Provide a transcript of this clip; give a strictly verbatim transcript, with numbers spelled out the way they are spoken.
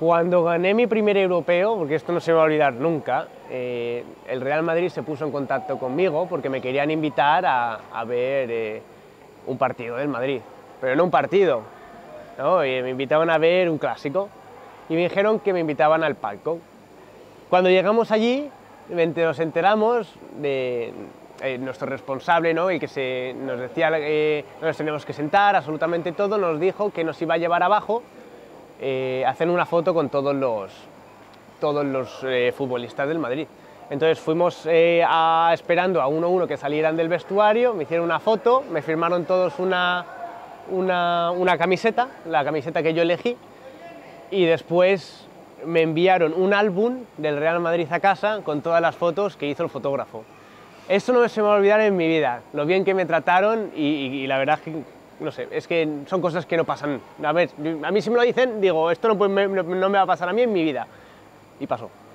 Cuando gané mi primer europeo, porque esto no se me va a olvidar nunca, eh, el Real Madrid se puso en contacto conmigo porque me querían invitar a, a ver eh, un partido del Madrid, pero no un partido, ¿no? Y me invitaban a ver un clásico y me dijeron que me invitaban al palco. Cuando llegamos allí, nos enteramos de eh, nuestro responsable, ¿no? El que se, nos decía que eh, nos teníamos que sentar, absolutamente todo, nos dijo que nos iba a llevar abajo Eh, hacer una foto con todos los, todos los eh, futbolistas del Madrid. Entonces fuimos eh, a, esperando a uno a uno que salieran del vestuario, me hicieron una foto, me firmaron todos una, una, una camiseta, la camiseta que yo elegí, y después me enviaron un álbum del Real Madrid a casa con todas las fotos que hizo el fotógrafo. Eso no se me va a olvidar en mi vida, lo bien que me trataron y, y, y la verdad es que no sé, es que son cosas que no pasan. A ver, a mí si me lo dicen, digo, esto no, puede, no me va a pasar a mí en mi vida. Y pasó.